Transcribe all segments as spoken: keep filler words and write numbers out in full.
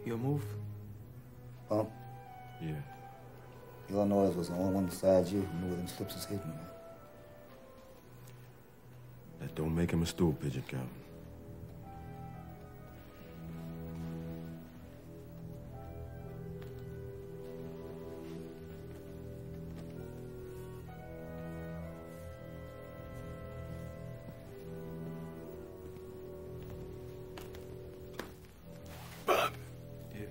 Your move? Huh? Yeah. Illinois was the only one besides you who knew where them slips was hidden, man. That don't make him a stool pigeon, Captain. Bob. Yeah.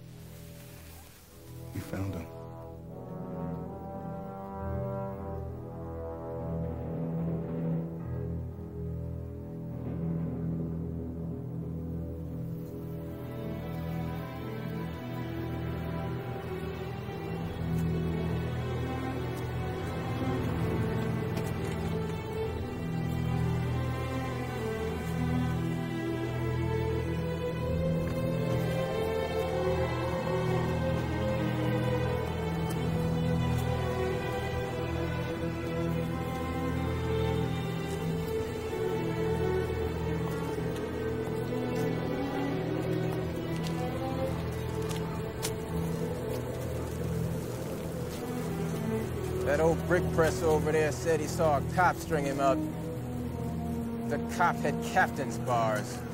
You found him. That old brick presser over there said he saw a cop string him out. The cop had captain's bars.